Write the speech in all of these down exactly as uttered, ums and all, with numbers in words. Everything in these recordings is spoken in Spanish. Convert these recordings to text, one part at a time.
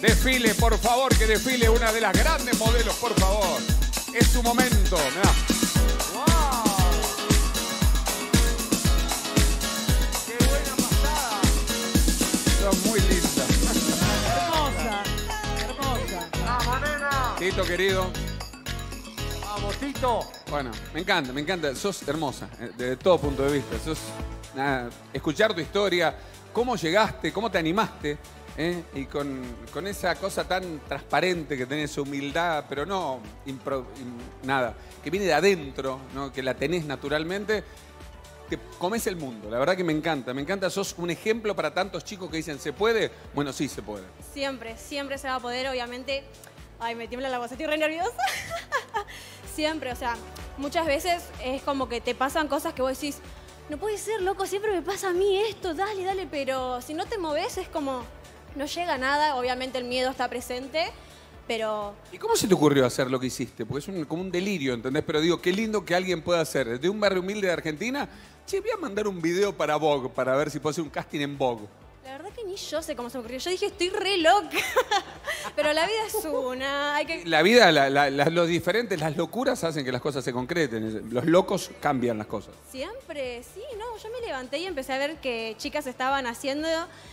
Desfile, por favor, que desfile una de las grandes modelos, por favor. Es su momento. Mirá. ¡Wow! ¡Qué buena pasada! Son muy lindas. Hermosa, hermosa. ¡Vamos, nena! Tito, querido. ¡Vamos, Tito! Bueno, me encanta, me encanta. Sos hermosa, eh, desde todo punto de vista. Sos, nada, escuchar tu historia, cómo llegaste, cómo te animaste, ¿eh? Y con, con esa cosa tan transparente que tenés, humildad, pero no impro, in, nada, que viene de adentro, ¿no? Que la tenés naturalmente, te comes el mundo. La verdad que me encanta, me encanta. Sos un ejemplo para tantos chicos que dicen, ¿se puede? Bueno, sí se puede. Siempre, siempre se va a poder, obviamente. Ay, me tiembla la voz, estoy re nerviosa. Siempre, o sea, muchas veces es como que te pasan cosas que vos decís, no puede ser, loco, siempre me pasa a mí esto, dale, dale, pero si no te moves es como, no llega a nada, obviamente el miedo está presente, pero... ¿Y cómo se te ocurrió hacer lo que hiciste? Porque es un, como un delirio, ¿entendés? Pero digo, qué lindo que alguien pueda hacer. Desde un barrio humilde de Argentina, che, voy a mandar un video para Vogue, para ver si puedo hacer un casting en Vogue. La verdad que ni yo sé cómo se me ocurrió. Yo dije, estoy re loca. Pero la vida es una. Hay que... La vida, la, la, la, los diferentes, las locuras hacen que las cosas se concreten. Los locos cambian las cosas. Siempre, sí, no. Yo me levanté y empecé a ver que chicas estaban haciendo.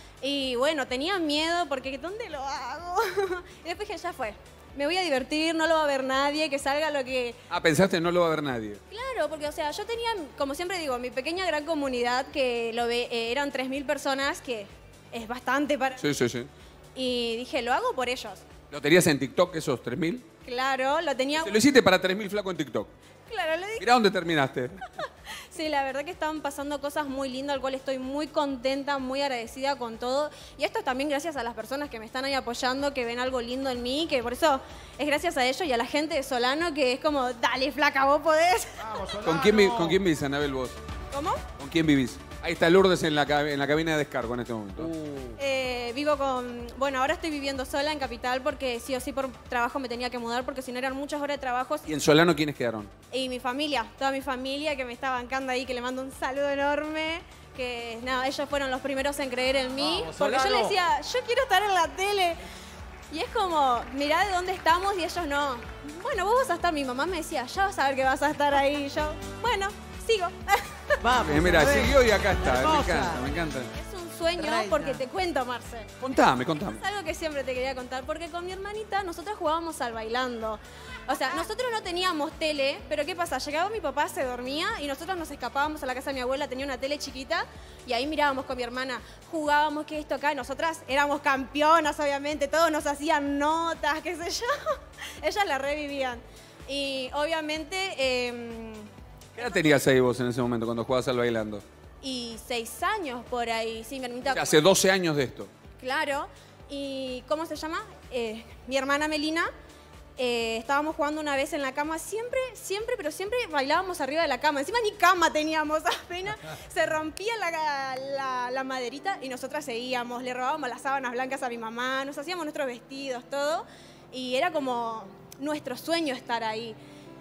Y bueno, tenía miedo porque ¿dónde lo hago? Y después dije, ya fue. Me voy a divertir, no lo va a ver nadie, que salga lo que... Ah, pensaste no lo va a ver nadie. Claro, porque o sea, yo tenía, como siempre digo, mi pequeña gran comunidad que lo ve, eh, eran tres mil personas, que es bastante para... Sí, sí, sí. Y dije, lo hago por ellos. ¿Lo tenías en TikTok, esos tres mil? Claro, lo tenía... Te lo hiciste para tres mil flacos en TikTok. Claro, lo dije. Mirá dónde terminaste. Sí, la verdad que estaban pasando cosas muy lindas, al cual estoy muy contenta, muy agradecida con todo. Y esto es también gracias a las personas que me están ahí apoyando, que ven algo lindo en mí, que por eso es gracias a ellos y a la gente de Solano, que es como, dale, flaca, vos podés. ¡Vamos, Solano! ¿Con quién, vi- ¿Con quién vivís, Anabel, vos? ¿Cómo? ¿Con quién vivís? Ahí está Lourdes en la, ca- en la cabina de descargo en este momento. Uh, Eh, vivo con... Bueno, ahora estoy viviendo sola en Capital porque sí o sí por trabajo me tenía que mudar porque si no eran muchas horas de trabajo. ¿Y en Solano quiénes quedaron? Y mi familia, toda mi familia que me está bancando ahí, que le mando un saludo enorme. Que nada, ellos fueron los primeros en creer en mí. Vamos, Porque yo Solano. les decía, yo quiero estar en la tele. Y es como, mirá de dónde estamos y ellos no. Bueno, vos vas a estar, mi mamá me decía, ya vas a ver que vas a estar ahí. Y yo, bueno, sigo. ¡Vamos! Eh, mira, Anabel. siguió y acá está. Hermosa. Me encanta, me encanta. Es un sueño Reina. porque te cuento, Marce. Contame, contame. Es algo que siempre te quería contar, porque con mi hermanita nosotros jugábamos al bailando. O sea, nosotros no teníamos tele, pero ¿qué pasa? Llegaba mi papá, se dormía y nosotros nos escapábamos a la casa de mi abuela, tenía una tele chiquita y ahí mirábamos con mi hermana, jugábamos que esto acá, y nosotras éramos campeonas, obviamente, todos nos hacían notas, qué sé yo. Ellas la revivían. Y obviamente, eh, ¿Qué edad tenías ahí vos en ese momento cuando jugabas al bailando? y seis años por ahí, sí, mi hermanita. O sea, hace doce años de esto. Claro. ¿Y cómo se llama? Eh, mi hermana Melina. Eh, estábamos jugando una vez en la cama, siempre, siempre, pero siempre bailábamos arriba de la cama. Encima ni cama teníamos, apenas se rompía la, la, la maderita y nosotras seguíamos, le robábamos las sábanas blancas a mi mamá, nos hacíamos nuestros vestidos, todo. Y era como nuestro sueño estar ahí.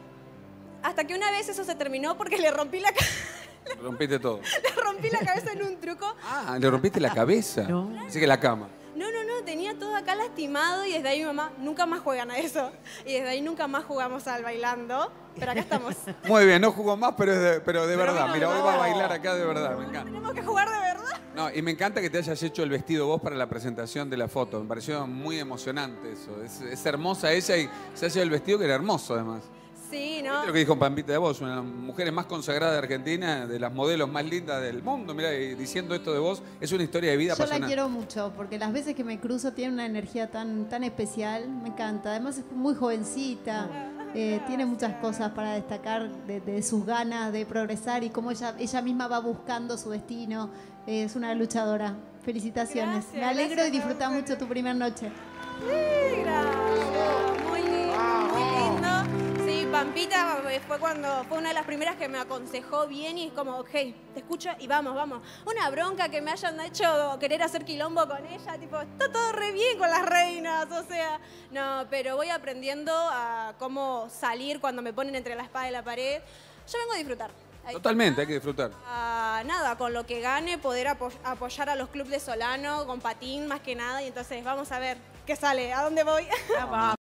Hasta que una vez eso se terminó porque le rompí la, ca- Rompiste todo. le rompí la cabeza en un truco. Ah, le rompiste la cabeza. No. Así que la cama. No, no, no, tenía todo acá lastimado y desde ahí mi mamá, nunca más juegan a eso. Y desde ahí nunca más jugamos al bailando, pero acá estamos. Muy bien, no jugó más, pero, es de, pero de Pero verdad. no, Mira, hoy no. va a bailar acá de verdad, me encanta. Tenemos que jugar de verdad. No, y me encanta que te hayas hecho el vestido vos para la presentación de la foto. Me pareció muy emocionante eso. Es, es hermosa ella y se hace el vestido que era hermoso además. Sí, ¿Viste ¿no? lo que dijo Pampita de vos? Una de las mujeres más consagradas de Argentina, de las modelos más lindas del mundo. Mira, diciendo esto de vos, es una historia de vida Yo la apasionante. quiero mucho, porque las veces que me cruzo tiene una energía tan, tan especial, me encanta. Además es muy jovencita, eh, tiene muchas cosas para destacar de, de sus ganas de progresar y cómo ella, ella misma va buscando su destino. Eh, es una luchadora. Felicitaciones. Gracias, me alegro gracias, y disfrutar Raúl. mucho tu primera noche. Sí, gracias. Muy lindo, muy lindo. Sí, Pampita fue cuando fue una de las primeras que me aconsejó bien y es como, ok, te escucho y vamos, vamos. Una bronca que me hayan hecho querer hacer quilombo con ella, tipo, está todo re bien con las reinas, o sea, no, pero voy aprendiendo a cómo salir cuando me ponen entre la espada y la pared. Yo vengo a disfrutar. Ahí Totalmente, hay que disfrutar. a para nada, con lo que gane, poder apo apoyar a los clubes de Solano, con patín más que nada. Y entonces vamos a ver qué sale, a dónde voy. Ah, va.